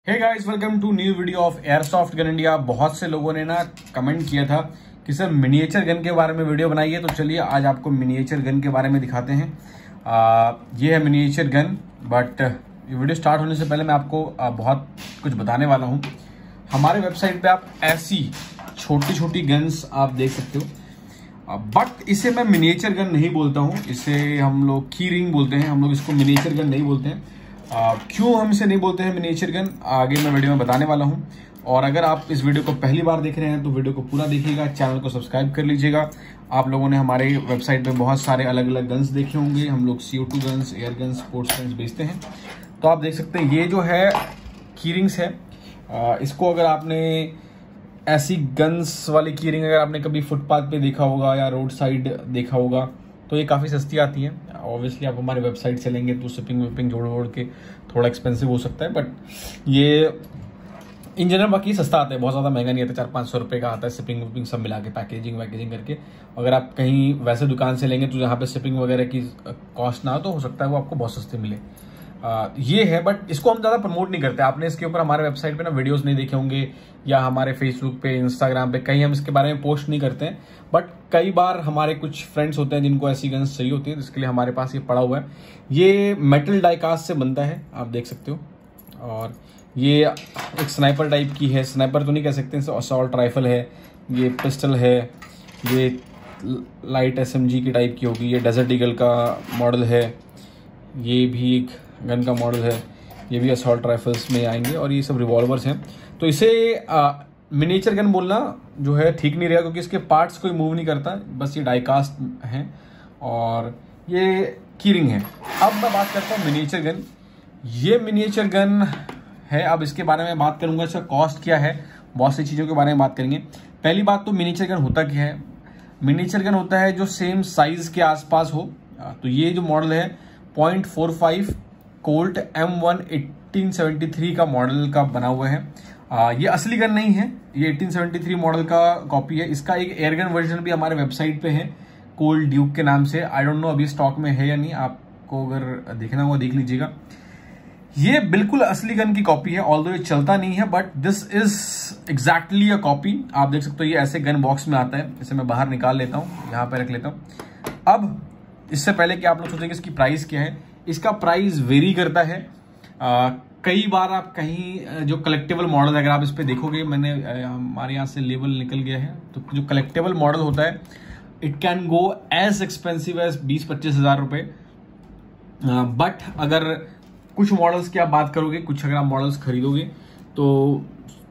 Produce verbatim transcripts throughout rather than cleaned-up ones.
Hey guys, welcome to new video of airsoft gun India. बहुत से लोगों ने ना कमेंट किया था कि सर मिनिएचर गन के बारे में वीडियो बनाइए, तो चलिए आज आपको मिनिएचर गन के बारे में दिखाते हैं। आ, ये है मिनिएचर गन, बट ये वीडियो स्टार्ट होने से पहले मैं आपको आ, बहुत कुछ बताने वाला हूँ। हमारे वेबसाइट पे आप ऐसी छोटी छोटी गन्स आप देख सकते हो, बट इसे मैं मिनिएचर गन नहीं बोलता हूँ, इसे हम लोग की रिंग बोलते हैं। हम लोग इसको मिनिएचर गन नहीं बोलते हैं। Uh, क्यों हम इसे नहीं बोलते हैं मिनिएचर गन, आगे मैं वीडियो में बताने वाला हूं। और अगर आप इस वीडियो को पहली बार देख रहे हैं तो वीडियो को पूरा देखिएगा, चैनल को सब्सक्राइब कर लीजिएगा। आप लोगों ने हमारे वेबसाइट पे बहुत सारे अलग अलग गन्स देखे होंगे। हम लोग C O two guns, air guns, sports guns बेचते हैं। तो आप देख सकते हैं ये जो है की रिंग्स है। uh, इसको अगर आपने ऐसी गन्स वाली की रिंग अगर आपने कभी फुटपाथ पे देखा होगा या रोड साइड देखा होगा तो ये काफ़ी सस्ती आती है। ऑब्वियसली आप हमारे वेबसाइट से लेंगे तो शिपिंग विपिंग जोड़ जोड़ के थोड़ा एक्सपेंसिव हो सकता है, बट ये इन जनरल बाकी सस्ता आता है, बहुत ज़्यादा महंगा नहीं आता। चार पाँच सौ रुपये का आता है शिपिंग विपिंग सब मिला के, पैकेजिंग वैकेजिंग करके। अगर आप कहीं वैसे दुकान से लेंगे तो जहाँ पे शिपिंग वगैरह की कॉस्ट ना हो तो हो सकता है वो आपको बहुत सस्ते मिले। आ, ये है, बट इसको हम ज़्यादा प्रमोट नहीं करते। आपने इसके ऊपर हमारे वेबसाइट पे ना वीडियोस नहीं देखे होंगे, या हमारे फेसबुक पे, इंस्टाग्राम पे कहीं हम इसके बारे में पोस्ट नहीं करते हैं। बट कई बार हमारे कुछ फ्रेंड्स होते हैं जिनको ऐसी गन्स चाहिए होती है, तो इसके लिए हमारे पास ये पड़ा हुआ है। ये मेटल डाइकास्ट से बनता है, आप देख सकते हो। और ये एक स्नाइपर टाइप की है, स्नाइपर तो नहीं कह सकते, असॉल्ट राइफल है, ये पिस्टल है, ये लाइट एस एम जी की टाइप की होगी, ये डेजर्ट ईगल का मॉडल है, ये भी एक गन का मॉडल है, ये भी असॉल्ट राइफल्स में आएंगे, और ये सब रिवॉल्वर्स हैं। तो इसे मिनिएचर गन बोलना जो है ठीक नहीं रहेगा, क्योंकि इसके पार्ट्स कोई मूव नहीं करता, बस ये डाइकास्ट हैं और ये की रिंग है। अब मैं बात करता हूँ मिनिएचर गन। ये मिनिएचर गन है, अब इसके बारे में बात करूंगा, इसका कॉस्ट क्या है, बहुत सी चीज़ों के बारे में बात करेंगे। पहली बात तो मिनिएचर गन होता क्या है। मिनिएचर गन होता है जो सेम साइज के आसपास हो। तो ये जो मॉडल है point four five Colt M one eighteen seventy three का मॉडल का बना हुआ है। आ, ये असली गन नहीं है, ये एटीन सेवेंटी थ्री मॉडल का कॉपी है। इसका एक एयरगन वर्जन भी हमारे वेबसाइट पे है, कोल्ड ड्यूक के नाम से। आई डोंट नो अभी स्टॉक में है या नहीं, आपको अगर देखना होगा देख लीजिएगा। ये बिल्कुल असली गन की कॉपी है, ऑल्दो ये चलता नहीं है, but this is exactly a copy. आप देख सकते हो ये ऐसे गन बॉक्स में आता है। इसे मैं बाहर निकाल लेता हूँ, यहाँ पे रख लेता हूँ। अब इससे पहले कि आप लोग सोचेंगे इसकी प्राइस क्या है, इसका प्राइस वेरी करता है। आ, कई बार आप कहीं जो कलेक्टेबल मॉडल, अगर आप इस पे देखोगे, मैंने हमारे यहाँ से लेबल निकल गया है, तो जो कलेक्टेबल मॉडल होता है it can go as expensive as बीस पच्चीस हजार रुपये। बट अगर कुछ मॉडल्स की आप बात करोगे, कुछ अगर आप मॉडल्स खरीदोगे तो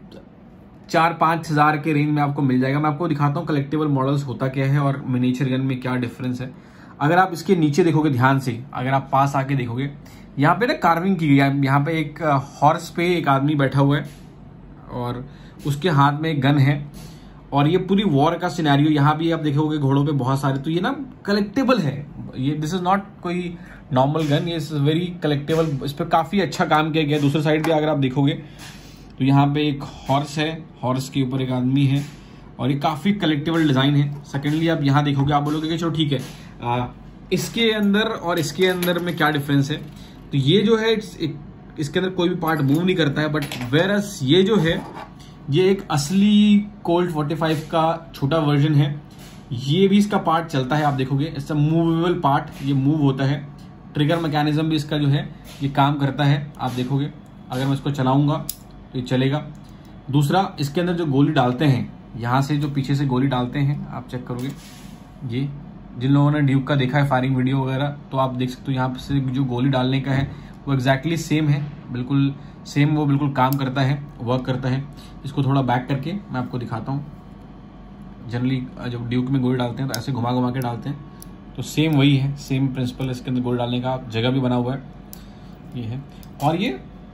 चार पाँच हजार के रेंज में आपको मिल जाएगा। मैं आपको दिखाता हूँ कलेक्टेबल मॉडल्स होता क्या है और मिनिएचर गन में क्या डिफरेंस है। अगर आप इसके नीचे देखोगे ध्यान से, अगर आप पास आके देखोगे, यहाँ पे ना कार्विंग की गई है। यहाँ पे एक हॉर्स पे एक आदमी बैठा हुआ है और उसके हाथ में एक गन है, और ये पूरी वॉर का सिनेरियो यहाँ भी आप देखोगे, घोड़ों पे बहुत सारे। तो ये ना कलेक्टेबल है, ये दिस इज नॉट कोई नॉर्मल गन, ये इज वेरी कलेक्टेबल। इस पर काफी अच्छा काम किया गया। दूसरे साइड भी अगर आप देखोगे तो यहाँ पे एक हॉर्स है, हॉर्स के ऊपर एक आदमी है, और ये काफी कलेक्टेबल डिजाइन है। सेकेंडली आप यहाँ देखोगे, आप बोलोगे कि चलो ठीक है, आ, इसके अंदर और इसके अंदर में क्या डिफरेंस है। तो ये जो है एक, इसके अंदर कोई भी पार्ट मूव नहीं करता है, बट वेरस ये जो है ये एक असली कोल्ट फोर्टी फाइव का छोटा वर्जन है। ये भी इसका पार्ट चलता है, आप देखोगे इसका मूवेबल पार्ट, ये मूव होता है। ट्रिगर मैकेनिज्म भी इसका जो है ये काम करता है, आप देखोगे। अगर मैं इसको चलाऊंगा तो ये चलेगा। दूसरा, इसके अंदर जो गोली डालते हैं, यहाँ से जो पीछे से गोली डालते हैं, आप चेक करोगे, ये जिन लोगों ने ड्यूक का देखा है फायरिंग वीडियो वगैरह, तो आप देख सकते हो यहाँ से जो गोली डालने का है वो एग्जैक्टली सेम है, बिल्कुल सेम, वो बिल्कुल काम करता है, वर्क करता है। इसको थोड़ा बैक करके मैं आपको दिखाता हूँ। जनरली जब ड्यूक में गोली डालते हैं तो ऐसे घुमा घुमा के डालते हैं, तो सेम वही है, सेम प्रिंसिपल इसके अंदर गोली डालने का जगह भी बना हुआ है, ये है। और ये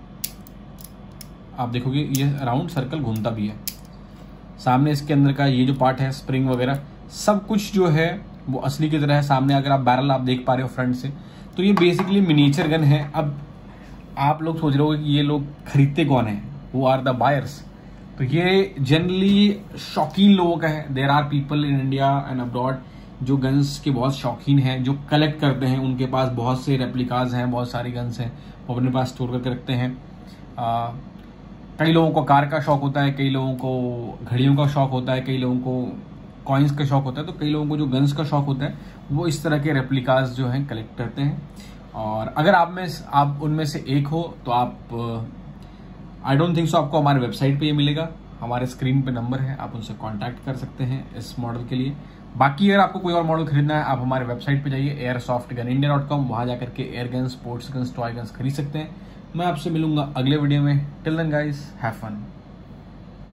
आप देखोगे ये राउंड सर्कल घूमता भी है। सामने इसके अंदर का ये जो पार्ट है, स्प्रिंग वगैरह सब कुछ जो है वो असली की तरह है। सामने अगर आप बैरल आप देख पा रहे हो फ्रंट से, तो ये बेसिकली मिनिएचर गन है। अब आप लोग सोच रहे हो कि ये लोग खरीदते कौन है, वो आर द बायर्स। तो ये जनरली शौकीन लोगों का है। There are people in India and abroad जो गन्स के बहुत शौकीन हैं, जो कलेक्ट करते हैं। उनके पास बहुत से रेप्लिकाज हैं, बहुत सारी गन्स हैं, वो अपने पास स्टोर करके रखते हैं। आ, कई लोगों को कार का शौक होता है, कई लोगों को घड़ियों का शौक होता है, कई लोगों को कॉइन्स का शौक होता है, तो कई लोगों को जो गन्स का शौक होता है वो इस तरह के रेप्लिकास जो हैं कलेक्ट करते हैं। और अगर आप में आप उनमें से एक हो तो आप आई डोंट थिंक सो आपको हमारे वेबसाइट पे ये मिलेगा, हमारे स्क्रीन पे नंबर है, आप उनसे कांटेक्ट कर सकते हैं इस मॉडल के लिए। बाकी अगर आपको कोई और मॉडल खरीदना है आप हमारे वेबसाइट पे जाइए airsoft gun India dot com, वहां जाकर के air gun, sports guns, toy guns खरीद सकते हैं। मैं आपसे मिलूंगा अगले वीडियो में। Till then guys, have fun.